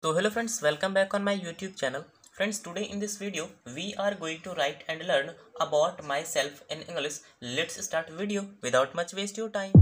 So hello friends, welcome back on my YouTube channel. Friends, today in this video we are going to write and learn about myself in English. Let's start video without much waste your time.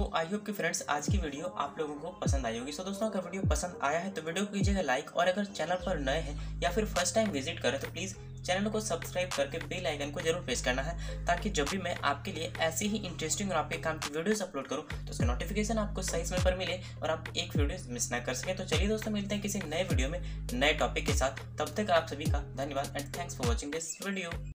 तो I hope कि फ्रेंड्स आज की वीडियो आप लोगों को पसंद आई होगी। सो दोस्तों अगर वीडियो पसंद आया है तो वीडियो को कीजिएगा लाइक, और अगर चैनल पर नए हैं या फिर फर्स्ट टाइम विजिट करें तो प्लीज़ चैनल को सब्सक्राइब करके बेल आइकन को जरूर प्रेस करना है, ताकि जब भी मैं आपके लिए ऐसी ही इंटरेस्टिंग और आपके काम की वीडियोस अपलोड करूं तो उसका नोटिफिकेशन आपको सही समय पर मिले और आप एक वीडियो मिस ना कर सकें। तो चलिए दोस्तों, मिलते हैं किसी नए वीडियो में नए टॉपिक के साथ। तब तक आप सभी का धन्यवाद and thanks for watching this video.